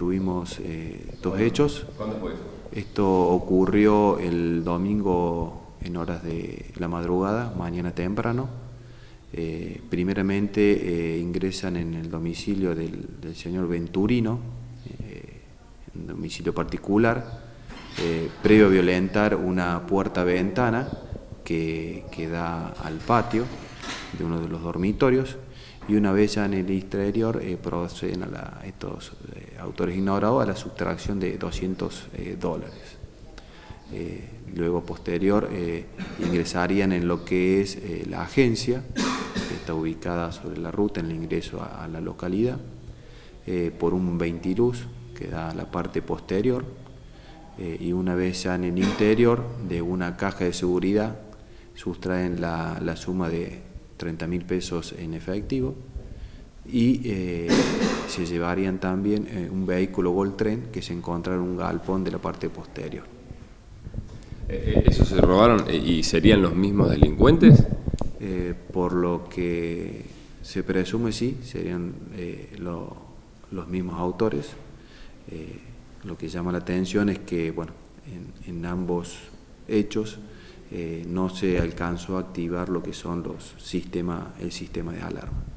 tuvimos dos hechos. ¿Cuándo fue eso? Esto ocurrió el domingo en horas de la madrugada, mañana temprano. Primeramente ingresan en el domicilio del señor Venturino, un domicilio particular, previo a violentar una puerta-ventana que da al patio de uno de los dormitorios, y una vez ya en el exterior proceden a estos autores ignorados a la sustracción de $200. Luego posterior ingresarían en lo que es la agencia, que está ubicada sobre la ruta en el ingreso a la localidad, por un ventiluz que da a la parte posterior, y una vez ya en el interior de una caja de seguridad sustraen la suma de 30.000 pesos en efectivo, y se llevarían también un vehículo Gol-Tren que se encontraba en un galpón de la parte posterior. ¿Eso se robaron y serían los mismos delincuentes? Por lo que se presume, sí, serían los mismos autores. Lo que llama la atención es que, bueno, en ambos hechos no se alcanzó a activar lo que son el sistema de alarma.